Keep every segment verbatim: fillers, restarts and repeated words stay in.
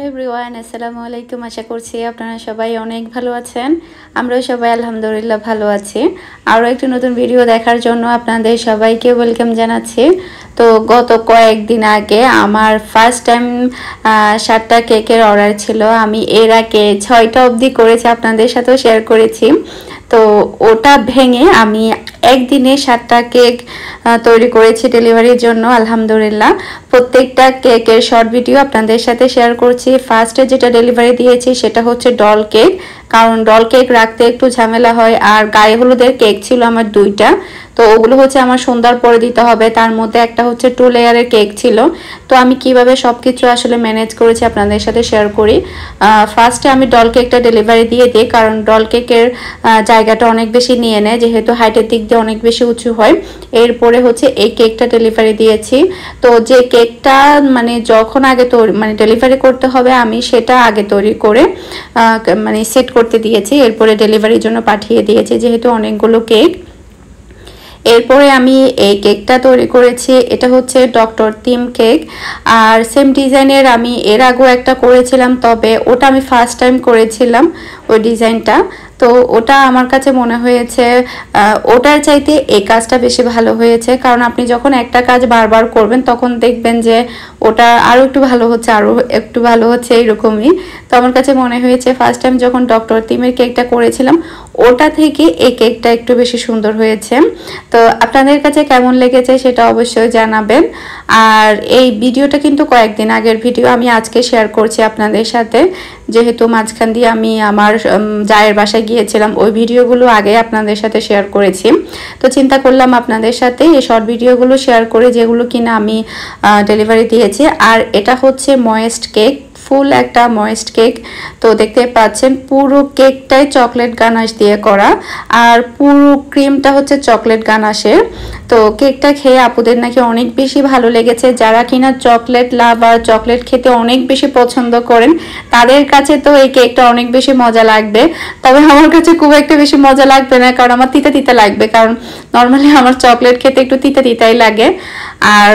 Hello everyone, আসসালামু আলাইকুম। আশা করছি আপনারা সবাই অনেক ভালো আছেন। আমরাও সবাই আলহামদুলিল্লাহ ভালো আছি। আরও একটি নতুন ভিডিও দেখার জন্য আপনাদের সবাইকে ওয়েলকাম জানাচ্ছি। তো গত কয়েকদিন আগে আমার ফার্স্ট টাইম সাতটা কেকের অর্ডার ছিল। আমি এর আগে ছয়টা অবধি করেছি, আপনাদের সাথেও শেয়ার করেছি। তো ওটা ভেঙে আমি একদিনে সাতটা কেক তৈরি করেছি ডেলিভারির জন্য। আলহামদুলিল্লাহ প্রত্যেকটা কেকের শর্ট ভিডিও আপনাদের সাথে শেয়ার করছি। ফার্স্টে যেটা ডেলিভারি দিয়েছি সেটা হচ্ছে ডল কেক, কারণ ডল কেক রাখতে একটু ঝামেলা হয়। আর গায়ে হলুদের কেক ছিল আমার দুইটা, তো ওগুলো হচ্ছে আমার সন্ধ্যার পরে দিতে হবে। তার মধ্যে একটা হচ্ছে টু লেয়ারের কেক ছিল। তো আমি কিভাবে সব কিছু আসলে ম্যানেজ করেছি আপনাদের সাথে শেয়ার করি। ফার্স্টে আমি ডল কেকটা ডেলিভারি দিয়ে দিই, কারণ ডল কেকের জায়গাটা অনেক বেশি নিয়ে নেয়, যেহেতু হাইটের দিক দিয়ে অনেক বেশি উঁচু হয়। এরপরে হচ্ছে এই কেকটা ডেলিভারি দিয়েছি। তো যে কেকটা মানে যখন আগে তৈরি মানে ডেলিভারি করতে হবে আমি সেটা আগে তৈরি করে মানে সেট করতে দিয়েছি, এরপরে ডেলিভারির জন্য পাঠিয়ে দিয়েছি, যেহেতু অনেকগুলো কেক। এরপরে আমি এই কেকটা তৈরি করেছি, এটা হচ্ছে ডক্টর থিম কেক। আর সেম ডিজাইনের আমি এর আগেও একটা করেছিলাম, তবে ওটা আমি ফার্স্ট টাইম করেছিলাম ওই ডিজাইনটা। তো ওটা আমার কাছে মনে হয়েছে ওটার চাইতে এই কাজটা বেশি ভালো হয়েছে, কারণ আপনি যখন একটা কাজ বারবার করবেন তখন দেখবেন যে ওটা আরও একটু ভালো হচ্ছে, আরও একটু ভালো হচ্ছে, এইরকমই। তো আমার কাছে মনে হয়েছে ফার্স্ট টাইম যখন ডক্টর থিমের কেকটা করেছিলাম ওটা থেকে এই কেকটা একটু বেশি সুন্দর হয়েছে। তো আপনাদের কাছে কেমন লেগেছে সেটা অবশ্যই জানাবেন। আর এই ভিডিওটা কিন্তু কয়েকদিন আগের ভিডিও, আমি আজকে শেয়ার করছি আপনাদের সাথে, যেহেতু মাঝখান দিয়ে আমি আমার জায়ের বাসায় গিয়েছিলাম। ওই ভিডিওগুলো আগে আপনাদের সাথে শেয়ার করেছি। তো চিন্তা করলাম আপনাদের সাথে এই শর্ট ভিডিওগুলো শেয়ার করে, যেগুলো কিনা আমি ডেলিভারি দিয়েছি। আর এটা হচ্ছে ময়েস্ট কেক, ফুল একটা ময়েস্ট কেক। তো দেখতে পাচ্ছেন পুরো কেকটাই চকলেট গানাশ দিয়ে করা, আর পুরো ক্রিমটা হচ্ছে চকলেট গানাশের। তো কেকটা খেয়ে আপুদের নাকি অনেক বেশি ভালো লেগেছে। যারা কিনা চকলেট লাভার, চকলেট খেতে অনেক বেশি পছন্দ করেন, তাদের কাছে তো এই কেকটা অনেক বেশি মজা লাগবে। তবে আমার কাছে খুব একটা বেশি মজা লাগবে না, কারণ আমার তিতা তিতা লাগবে, কারণ নর্মালি আমার চকলেট খেতে একটু তিতা তিতাই লাগে। আর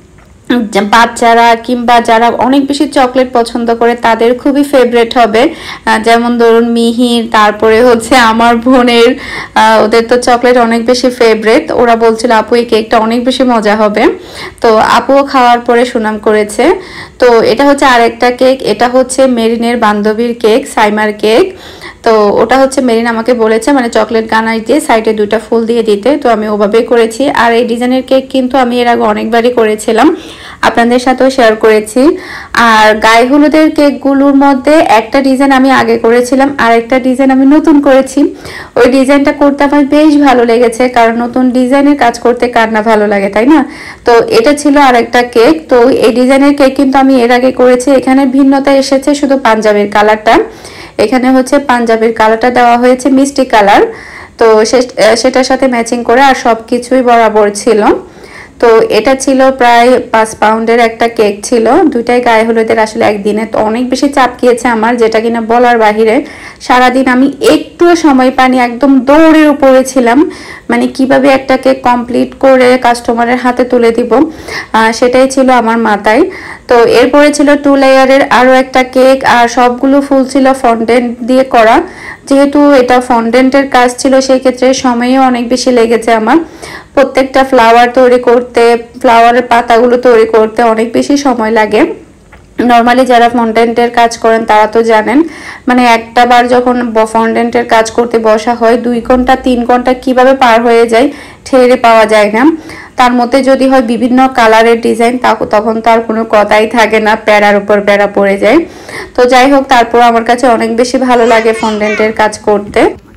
বাচ্চারা কিংবা যারা অনেক বেশি চকলেট পছন্দ করে তাদের খুবই ফেভারিট হবে। যেমন ধরুন মিহির, তারপরে হচ্ছে আমার বোনের, ওদের তো চকলেট অনেক বেশি ফেভারিট। ওরা বলছিল আপু এই কেকটা অনেক বেশি মজা হবে। তো আপুও খাওয়ার পরে সুনাম করেছে। তো এটা হচ্ছে আরেকটা কেক, এটা হচ্ছে মেরিনের বান্ধবীর কেক, সাইমার কেক। তো ওটা হচ্ছে মেরিন আমাকে বলেছে মানে চকলেট গানাশ দিয়ে সাইডে দুইটা ফুল দিয়ে দিতে, তো আমি ওভাবেই করেছি। আর এই ডিজাইনের কেক কিন্তু আমি এর আগে অনেকবারই করেছিলাম, আপনাদের সাথেও শেয়ার করেছি। আর গায়ে হলুদের কেকগুলোর মধ্যে একটা ডিজাইন আমি আগে করেছিলাম, আর একটা ডিজাইন আমি নতুন করেছি। ওই ডিজাইনটা করতে আমার বেশ ভালো লেগেছে, কারণ নতুন ডিজাইনের কাজ করতে কার না ভালো লাগে, তাই না? তো এটা ছিল আর একটা কেক। তো এই ডিজাইনের কেক কিন্তু আমি এর আগে করেছি। এখানে ভিন্নতা এসেছে শুধু পাঞ্জাবের কালারটা। এখানে হচ্ছে পাঞ্জাবের কালারটা দেওয়া হয়েছে মিষ্টি কালার, তো সেটার সাথে ম্যাচিং করে, আর সব কিছুই বরাবর ছিল। তো এটা ছিল প্রায় পাঁচ পাউন্ডের একটা কেক ছিল। দুইটাই গায়ে হলুদের। আসলে একদিনে তো অনেক বেশি চাপ গিয়েছে আমার, যেটা কিনা বলার বাহিরে। সারাদিন আমি একটু সময় পানি, একদম দৌড়ের উপরে ছিলাম, মানে কিভাবে একটা কেক কমপ্লিট করে কাস্টমারের হাতে তুলে দিব সেটাই ছিল আমার মাথায়। তো এরপরে ছিল টু লেয়ারের আরও একটা কেক, আর সবগুলো ফুল ছিল ফন্ডেন্ট দিয়ে করা। যেহেতু এটা ফন্ডেন্টের কাজ ছিল সেই ক্ষেত্রে সময়ও অনেক বেশি লেগেছে আমার। প্রত্যেকটা ফ্লাওয়ার তৈরি করতে, ফ্লাওয়ারের পাতাগুলো তৈরি করতে অনেক বেশি সময় লাগে। নর্মালি যারা ফন্ডেন্টের কাজ করেন তারা তো জানেন, মানে একটা বার যখন ফন্ডেন্টের কাজ করতে বসা হয় দুই ঘন্টা তিন ঘন্টা কিভাবে পার হয়ে যায় ঠেরে পাওয়া যায় না। তার মধ্যে যদি হয় বিভিন্ন কালারের ডিজাইন, তখন তো আর কোনো কথাই থাকে না, প্যারার উপর প্যারা পড়ে যায়। তো যাই হোক, তারপর আমার কাছে অনেক বেশি ভালো লাগে ফন্ডেন্টের কাজ করতে।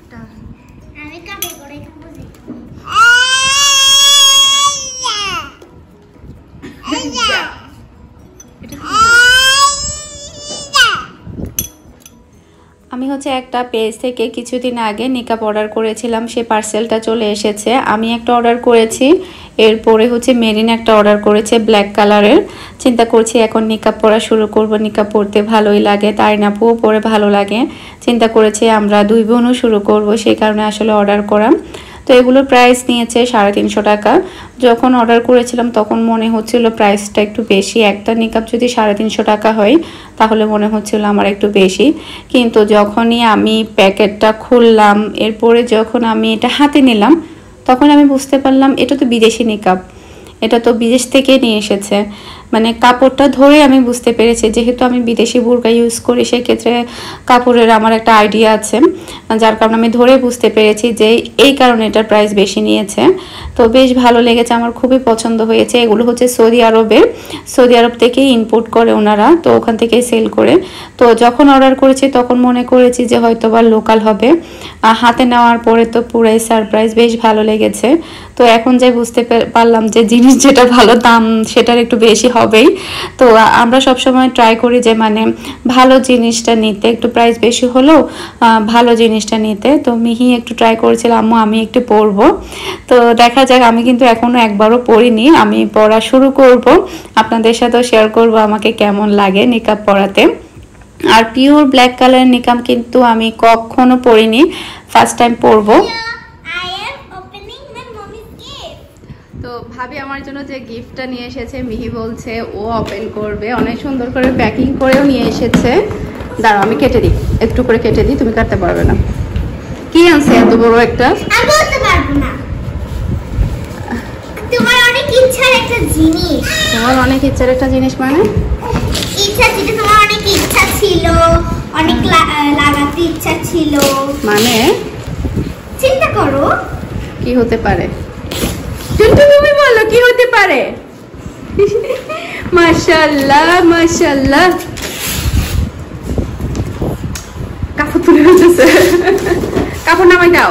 আমি হচ্ছে একটা পেজ থেকে কিছুদিন আগে নিকাপ অর্ডার করেছিলাম, সে পার্সেলটা চলে এসেছে। আমি একটা অর্ডার করেছি, এরপরে হচ্ছে মেরিন একটা অর্ডার করেছে ব্ল্যাক কালারের। চিন্তা করছি এখন নিকাপ পরা শুরু করব, নিকাপ পরতে ভালোই লাগে, তাই না পুও পরে ভালো লাগে। চিন্তা করেছি আমরা দুই বোনও শুরু করব, সেই কারণে আসলে অর্ডার করা। তো এগুলোর প্রাইস নিয়েছে সাড়ে তিনশো টাকা। যখন অর্ডার করেছিলাম তখন মনে হচ্ছিল প্রাইসটা একটু বেশি, একটা নিকাব যদি সাড়ে তিনশো টাকা হয় তাহলে মনে হচ্ছিল আমার একটু বেশি। কিন্তু যখনই আমি প্যাকেটটা খুললাম, এরপরে যখন আমি এটা হাতে নিলাম তখন আমি বুঝতে পারলাম এটা তো বিদেশি নিকাব, এটা তো বিদেশ থেকে নিয়ে এসেছে। মানে কাপড়টা ধরে আমি বুঝতে পেরেছি, যেহেতু আমি বিদেশি বুরকা ইউজ করি সেক্ষেত্রে কাপড়ের আমার একটা আইডিয়া আছে, যার কারণে আমি ধরে বুঝতে পেরেছি যে এই কারণে এটার প্রাইস বেশি নিয়েছে। তো বেশ ভালো লেগেছে, আমার খুবই পছন্দ হয়েছে। এগুলো হচ্ছে সৌদি আরবের, সৌদি আরব থেকেই ইম্পোর্ট করে ওনারা, তো ওখান থেকেই সেল করে। তো যখন অর্ডার করেছি তখন মনে করেছি যে হয়তো বা লোকাল হবে, হাতে নেওয়ার পরে তো পুরাই সারপ্রাইজ, বেশ ভালো লেগেছে। তো এখন যাই বুঝতে পারলাম যে জিনিস যেটা ভালো দাম সেটার একটু বেশি হবেই। তো আমরা সব সময় ট্রাই করি যে মানে ভালো জিনিসটা নিতে, একটু প্রাইস বেশি হলেও ভালো জিনিসটা নিতে। তো মিহি একটু ট্রাই করেছিল, আম্মু আমি একটু পরবো। তো দেখা যাক, আমি কিন্তু এখনো একবারও পরিনি, আমি পরা শুরু করব, আপনাদের সাথেও শেয়ার করব আমাকে কেমন লাগে নিকাব পরাতে। আর পিওর ব্ল্যাক কালারের নিকাব কিন্তু আমি কখনো পরিনি, ফার্স্ট টাইম পরবো। তো ভাবি আমার জন্য যে গিফটটা নিয়ে এসেছে, মিহি বলছে ও ওপেন করবে, অনেক সুন্দর করে প্যাকিং করেও নিয়ে এসেছে। দাঁড়াও আমি কেটে দিই, একটু করে কেটে দিই, তুমি কাটতে পারবে না। কি আনছে এত বড় একটা? আমি বলতে পারবো না। তোমার অনেক ইচ্ছার একটা জিনিস। তোমার অনেক ইচ্ছার একটা জিনিস মানে? ইচ্ছা ছিল, তোমার অনেক ইচ্ছা ছিল, অনেক লাগাতে ইচ্ছা ছিল। মানে চিন্তা করো কি হতে পারে, কিন্তু তুমি বলো কি হতে পারে। মাশাআল্লাহ মাশাআল্লাহ, কাপড় তুলে হচ্ছে, কাপড় নামাই দাও।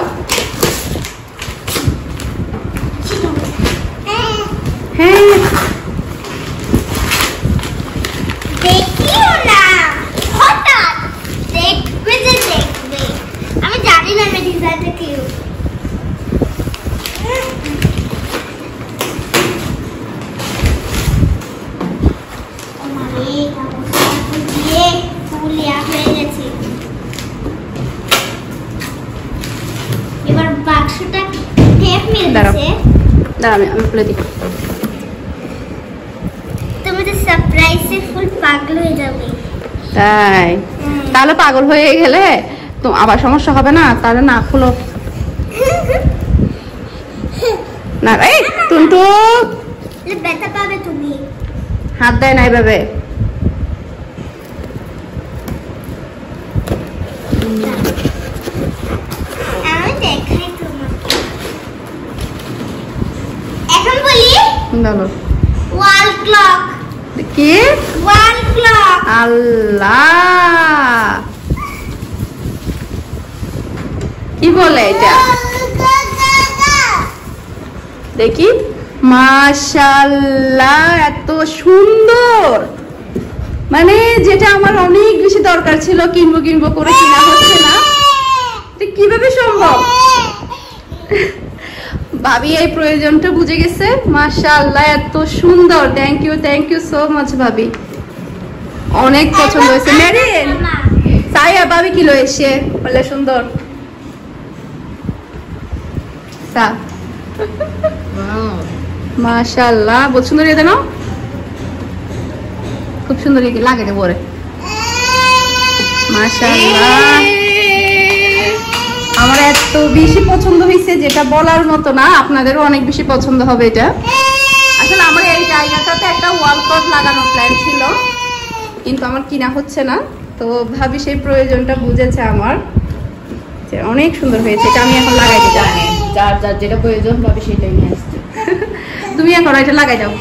হ্যাঁ দেখিও না, হঠাৎ দেখবে যে দেখবে, আমি জানি না আমি ডিজাইনটা কি। এবার বাক্সটা টেপ মিলছে, আমি আমি খুলে দিই। তুমি তো সারপ্রাইজে ফুল পাগল হয়ে যাবে। তাই? তাহলে পাগল হয়ে গেলে তো আবার সমস্যা হবে না, তাহলে না খুলো না। এই টুনটু ব্যথা পাবে তুমি, হাত দেয় না এভাবে। আমি দেখাই তোমাকে। এখন বলি বলো। Wall clock. কি? Wall clock. আল্লাহ, কি বলে এটা? দেখি। মাশাআল্লাহ, এত সুন্দর, মানে যেটা আমার অনেক বেশি দরকার ছিল, কিনবো কিনবো করে কিনা হচ্ছে না, কিভাবে সম্ভব? ভাবি এই প্রয়োজনটা বুঝে গেছে। মাশাআল্লাহ, এত সুন্দর, thank you thank you so much ভাবি, অনেক পছন্দ হয়েছে। মেরিন সাইয়া ভাবি কি লয়েছে বলে সুন্দর। মাশাআল্লাহ, বহুত সুন্দর এটা না, খুব সুন্দর লাগে রে পরে। মাশাআল্লাহ, আমার এত বেশি পছন্দ হয়েছে যেটা বলার মতো না, আপনাদেরও অনেক বেশি পছন্দ হবে এটা। আসলে আমার এই জায়গাটাতে একটা ওয়াল ক্লক লাগানোর প্ল্যান ছিল, কিন্তু আমার কিনা হচ্ছে না। তো ভাবি সেই প্রয়োজনটা বুঝেছে আমার, যে অনেক সুন্দর হয়েছে, এটা আমি এখন লাগাই দিতে জানি, যার যার যেটা প্রয়োজন ভাবি সেটাই নিয়ে আসছে। তুমি এখন এটা লাগাই দাও।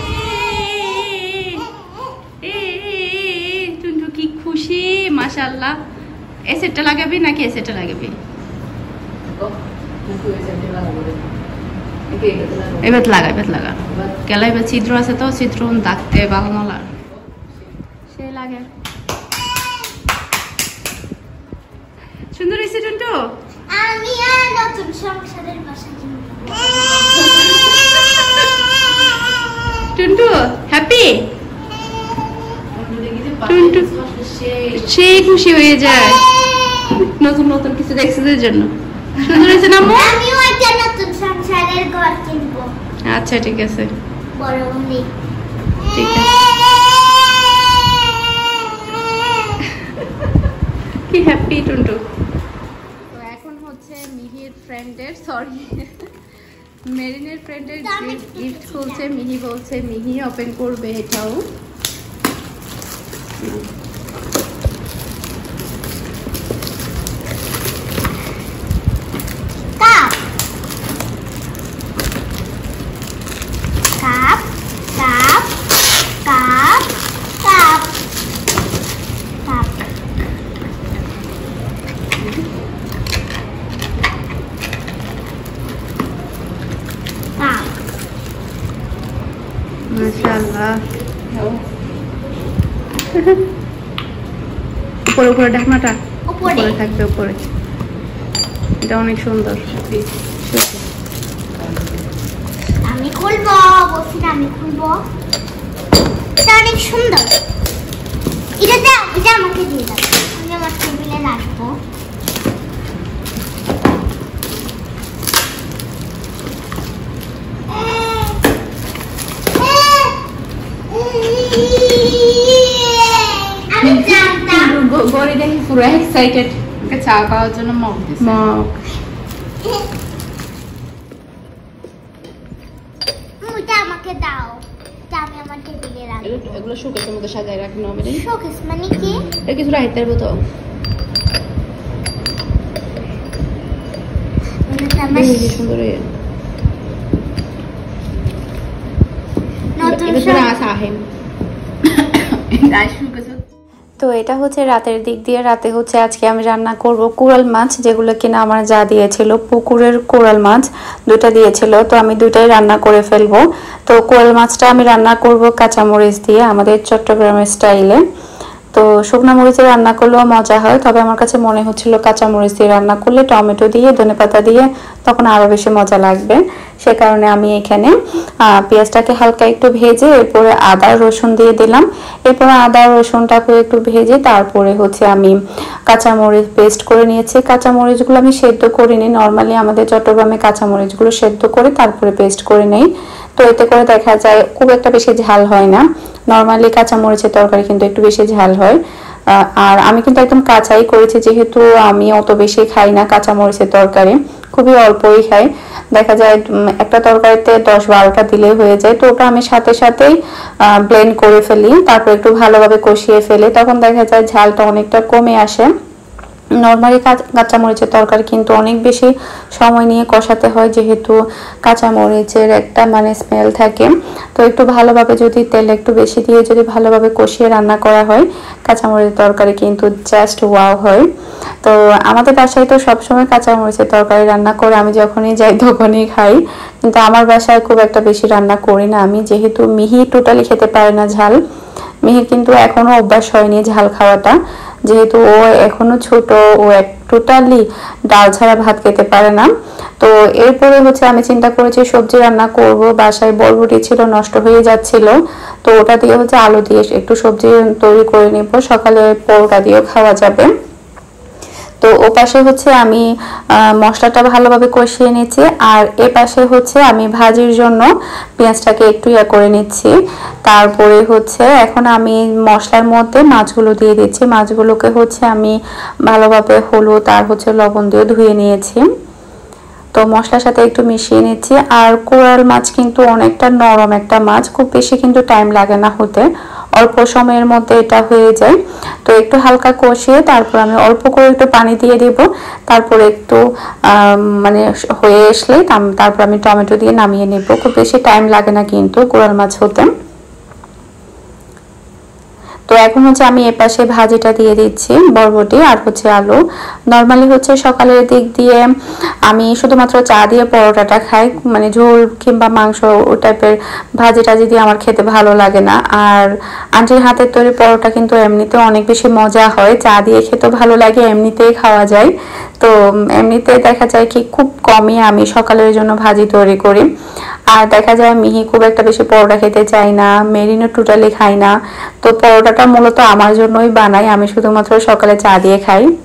টুনটু কি খুশি, মাশাআল্লাহ। এই সেটটা লাগাবি নাকি এই সেটটা লাগাবি? এবার লাগা, এবার লাগা, কেলা এবার ছিদ্র আছে তো, ছিদ্র দাগতে ভালো নলা সে লাগে। সুন্দর হয়েছে টুনটু। আমি আর নতুন সংসারের বাসা টুনটু হ্যাপি, টুনটু সেই খুশি হয়ে যায় নতুন নতুন কিছু দেখছে জন্য। সুন্দর হয়েছে না? আমিও একটা নতুন আচ্ছা ঠিক আছে বড় বন্ধু ঠিক আছে কি হ্যাপি টুনটু। তো এখন হচ্ছে মিহির ফ্রেন্ডের সরি মেরিনের ফ্রেন্ডের গিফট খুলছে মিহি, বলছে মিহি ওপেন করবে এটাও। Cup cup cup cup cup cup মাশাআল্লাহ উপরে উপরে ঢাকনাটা উপরে থাকবে উপরে, এটা অনেক সুন্দর। আমি খুলবো বলছি না আমি খুলবো, এটা অনেক সুন্দর। এটা দাও, এটা আমাকে দিয়ে দাও, আমি আমার টেবিলে রাখবো। আমি জানতাম গড়ি দেখি পুরো এক্সাইটেড, ওকে চা খাওয়ার জন্য মগ দিছে। মগ এটা আমাকে দাও, এটা আমি আমার টেবিলে রাখবো। এগুলো শোকেসের মধ্যে সাজায় রাখনো হবে। শোকেস মানে কি? এটা কিছু রাখতে পারবো তো। এটা সুন্দর নতুন তো এটা হচ্ছে রাতের দিক দিয়ে। রাতে হচ্ছে আজকে আমি রান্না করব কোরাল মাছ, যেগুলো কিনা আমার যা দিয়েছিল, পুকুরের কোরাল মাছ দুটা দিয়েছিল, তো আমি দুটাই রান্না করে ফেলবো। তো কোরাল মাছটা আমি রান্না করব কাঁচামরিচ দিয়ে, আমাদের চট্টগ্রামের স্টাইলে। তো শুকনো মরিচে রান্না করলেও মজা হয়, তবে আমার কাছে মনে হচ্ছিল কাঁচামরিচ দিয়ে রান্না করলে, টমেটো দিয়ে ধনেপাতা দিয়ে তখন আরও বেশি মজা লাগবে। সে কারণে আমি এখানে পেঁয়াজটাকে হালকা একটু ভেজে এরপরে আদা রসুন দিয়ে দিলাম। এরপরে আদা রসুনটাকে একটু ভেজে তারপরে হচ্ছে আমি কাঁচামরিচ পেস্ট করে নিয়েছি। কাঁচামরিচগুলো আমি সেদ্ধ করিনি, নর্মালি আমাদের চট্টগ্রামে কাঁচামরিচগুলো সেদ্ধ করে তারপরে পেস্ট করে নেই। তো এতে করে দেখা যায় খুব একটা বেশি ঝাল হয় না। নর্মালি কাঁচামরিচের তরকারি কিন্তু একটু বেশি ঝাল হয়, আর আমি কিন্তু একদম কাঁচাই করেছি, যেহেতু আমি অত বেশি খাই না কাঁচামরিচের তরকারি, খুবই অল্পই খাই। দেখা যায় একটা তরকারিতে দশ বারোটা দিলে হয়ে যায়, তো ওটা আমি সাথে সাথেই ব্লেন্ড করে ফেলি, তারপর একটু ভালোভাবে কষিয়ে ফেলি, তখন দেখা যায় ঝালটা অনেকটা কমে আসে। নর্মালি কাঁচামরিচের তরকারি কিন্তু অনেক বেশি সময় নিয়ে কষাতে হয়, যেহেতু কাঁচামরিচের একটা মানে স্মেল থাকে। তো একটু ভালোভাবে যদি তেল একটু বেশি দিয়ে যদি ভালোভাবে কষিয়ে রান্না করা হয়, কাঁচামরিচের তরকারি কিন্তু জাস্ট ওয়াও হয়। তো আমাদের বাসায় তো সবসময় কাঁচামরিচের তরকারি রান্না করে আমি যখনই যাই তখনই খাই, কিন্তু আমার বাসায় খুব একটা বেশি রান্না করি না আমি, যেহেতু মিহি টোটালি খেতে পারে না ঝাল। মিহির কিন্তু এখনো অভ্যাস হয়নি ঝাল খাওয়াটা, যেহেতু ও এখনো ছোট, ও এক টোটালি ডাল ছাড়া ভাত খেতে পারে না। তো এরপরে হচ্ছে আমি চিন্তা করেছি সবজি রান্না করব, বাসায় বরবটি ছিল নষ্ট হয়ে যাচ্ছিল, তো ওটা দিয়ে হচ্ছে আলু দিয়ে একটু সবজি তৈরি করে নেব, সকালে পরোটা দিয়েও খাওয়া যাবে। তো ও পাশে হচ্ছে আমি মশলাটা ভালোভাবে কষিয়ে নিচ্ছি, আর এ পাশে হচ্ছে আমি ভাজির জন্য পেঁয়াজটাকে একটু ইয়া করে নিচ্ছি। তারপরে হচ্ছে এখন আমি মশলার মধ্যে মাছগুলো দিয়ে দিচ্ছি। মাছগুলোকে হচ্ছে আমি ভালোভাবে হলুদ আর হচ্ছে লবণ দিয়ে ধুয়ে নিয়েছি, তো মশলার সাথে একটু মিশিয়ে নিচ্ছি। আর কোরাল মাছ কিন্তু অনেকটা নরম একটা মাছ, খুব বেশি কিন্তু টাইম লাগে না হতে, অল্প সময়ের মধ্যে এটা হয়ে যায়। তো একটু হালকা কষিয়ে তারপর আমি অল্প করে একটু পানি দিয়ে দিব, তারপর একটু মানে হয়ে আসলে তারপর আমি টমেটো দিয়ে নামিয়ে নেব। খুব বেশি টাইম লাগে না কিন্তু কোরাল মাছ হতে। তো এখন হচ্ছে আমি এপাশে ভাজিটা দিয়ে দিচ্ছি, বরবটি আর হচ্ছে আলু। নর্মালি হচ্ছে সকালের দিক দিয়ে আমি শুধুমাত্র চা দিয়ে পরোটাটা খাই, মানে ঝোল কিংবা মাংস ও টাইপের ভাজি টাজি দিয়ে আমার খেতে ভালো লাগে না। আর আন্টির হাতের তৈরি পরোটা কিন্তু এমনিতে অনেক বেশি মজা হয়, চা দিয়ে খেতেও ভালো লাগে, এমনিতেই খাওয়া যায়। তো এমনিতে দেখা যায় কি খুব কমই আমি সকালের জন্য ভাজি তৈরি করি। আর দেখা যায় মিহি খুব একটা বেশি পরোটা খেতে চাই না, মেরিনও টোটালি খাই না, তো পরোটাটা মূলত আমার জন্যই বানাই, আমি শুধুমাত্র সকালে চা দিয়ে খাই।